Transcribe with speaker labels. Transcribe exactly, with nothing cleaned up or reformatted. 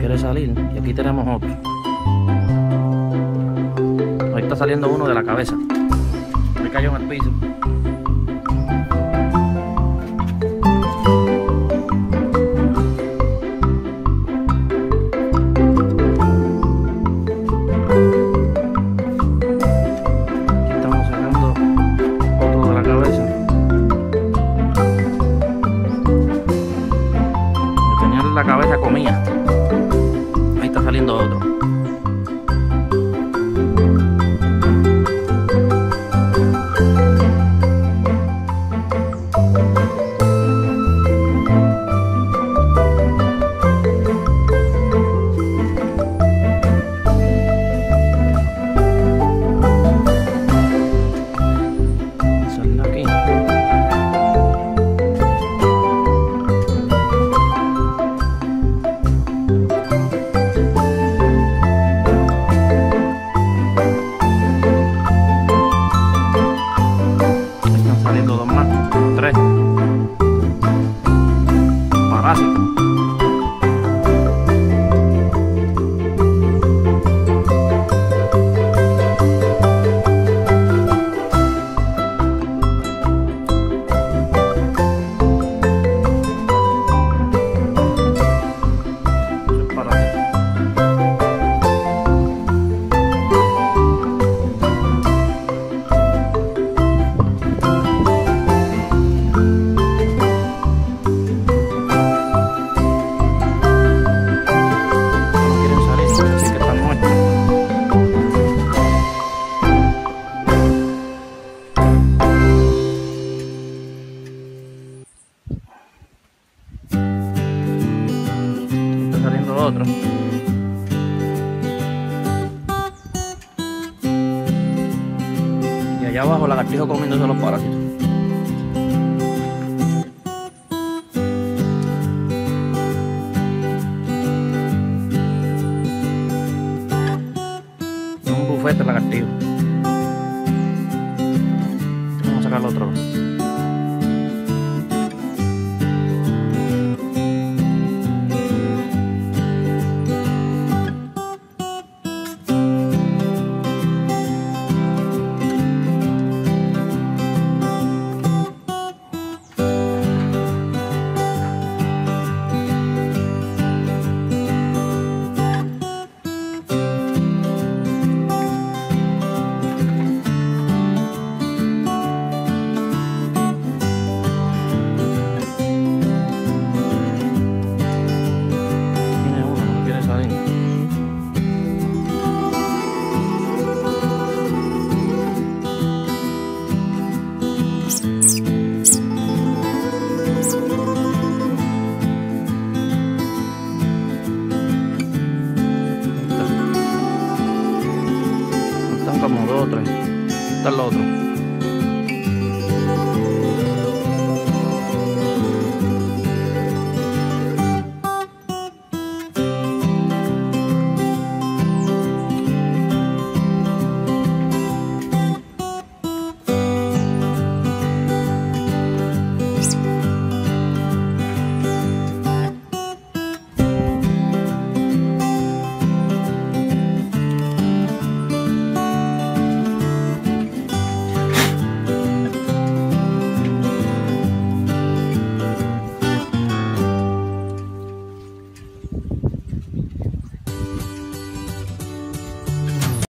Speaker 1: quiere salir. Y aquí tenemos otro. Ahí está saliendo uno de la cabeza. Me cayó en el piso. Aquí estamos sacando otro de la cabeza. Le tenían la cabeza comida. Ahí está saliendo otro. Saliendo dos más, tres parásitos. Eso es parásito. Saliendo otro. Y allá abajo lagartijo comiéndose los parásitos. Es un bufete lagartijo. Vamos a sacar el otro. Como dos o tres. Está el otro.